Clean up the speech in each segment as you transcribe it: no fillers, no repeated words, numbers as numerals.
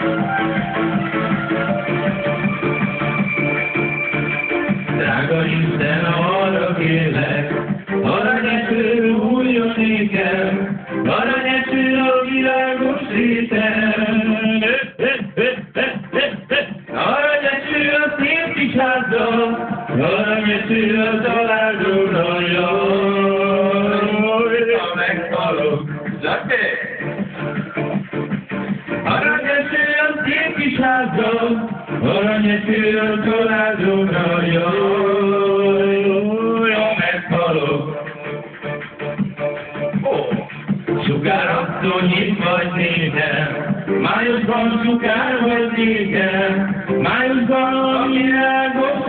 Drága Isten, arra kérlek, aranyeső újjon nékem, aranyeső a világos réten. Aranyeső a szép kis házzal, aranyeső a családról, jaj, ha meghalok. Aranyeső a szép kis házzal, aranyeső a családomra, jaj, ha meghalok. Sugárasszony, itt vagy nékem, májusban sugár vagy nékem, májusban a világos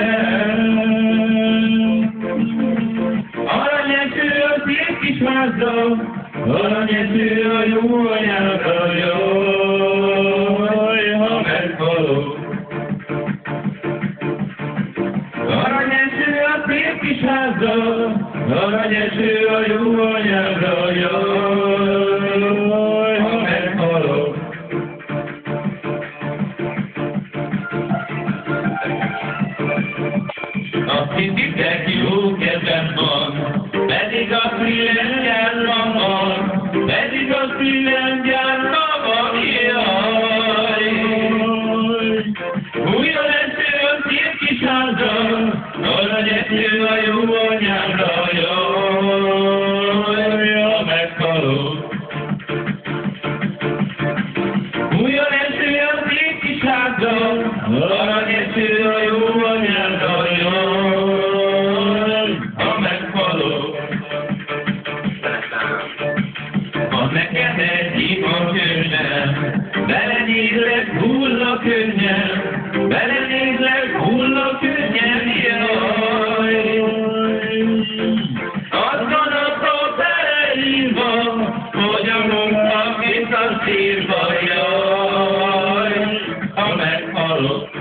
réten. Aranyeső a szép kis házzal, aranyeső a jó anyára, jaj, ha meghalok. Aranyeső a szép kis házzal, aranyeső a jó anyára, jaj, ha meghalok. Azt hiszitek, jó kezem van, pedig a szívem gyárban van, pedig a szívem gyárban van, jaj. Újjon eső a szép kis házzal, aranyeső a jó anyámra, jaj, ha meghalok. Újjon eső a szép kis házzal, aranyeső a jó anyámra, jaj, ha meghalok. Ha neked egy ima könnyen, belenézlek hulla könnyen, belenézlek hulla könnyen, jaj. Azon a szó beleírva, hogy a munka kész a szírba, jaj, ha meghalok.